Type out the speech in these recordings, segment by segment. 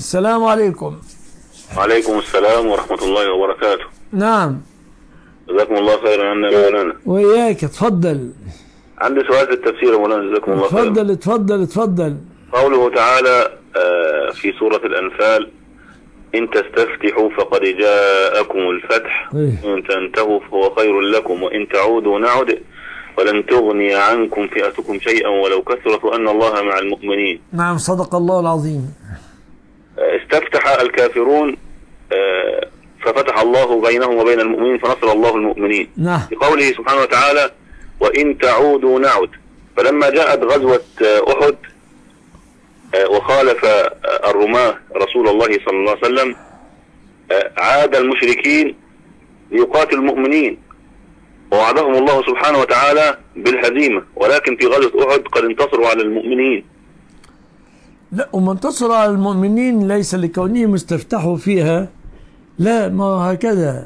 السلام عليكم. وعليكم السلام ورحمة الله وبركاته. نعم. جزاكم الله خيرا عنا يا مولانا. وإياك، اتفضل. عندي سؤال في التفسير يا مولانا، جزاكم الله خيرا. اتفضل اتفضل اتفضل. قوله تعالى في سورة الأنفال: إن تستفتحوا فقد جاءكم الفتح إن تنتهوا فهو خير لكم وإن تعودوا نعد ولن تغني عنكم فئتكم شيئا ولو كثرت وأن الله مع المؤمنين. نعم، صدق الله العظيم. استفتح الكافرون ففتح الله بينهم وبين المؤمنين فنصر الله المؤمنين. نعم. في قوله سبحانه وتعالى: وإن تعودوا نعد. فلما جاءت غزوة أحد وخالف الرماة رسول الله صلى الله عليه وسلم، عاد المشركين ليقاتلوا المؤمنين ووعدهم الله سبحانه وتعالى بالهزيمة، ولكن في غزوة أحد قد انتصروا على المؤمنين. لا، وما انتصروا على المؤمنين ليس لكونهم استفتحوا فيها، لا، ما هكذا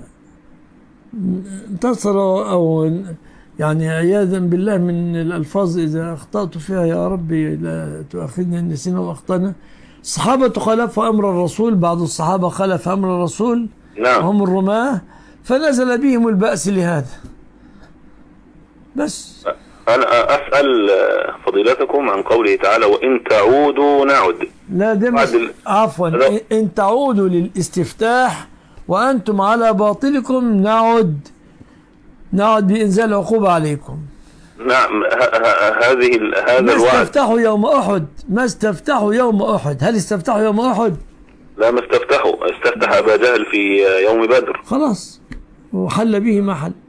انتصروا، أو يعني عياذا بالله من الألفاظ إذا أخطأت فيها يا ربي لا تؤاخذنا إن نسينا وأخطأنا. الصحابة خالفوا أمر الرسول، بعض الصحابة خالف أمر الرسول. نعم. هم الرماة، فنزل بهم البأس لهذا بس. أنا أسأل فضيلتكم عن قوله تعالى: وإن تعودوا نعد. لا، ده عفوا، إن تعودوا للاستفتاح وأنتم على باطلكم نعد بإنزال عقوبة عليكم. نعم. هذا ما الوعد. استفتحوا يوم أحد، ما استفتحوا يوم أحد. هل استفتحوا يوم أحد؟ لا، ما استفتحوا. استفتح أبا جهل في يوم بدر. خلاص، وحل به ما حل.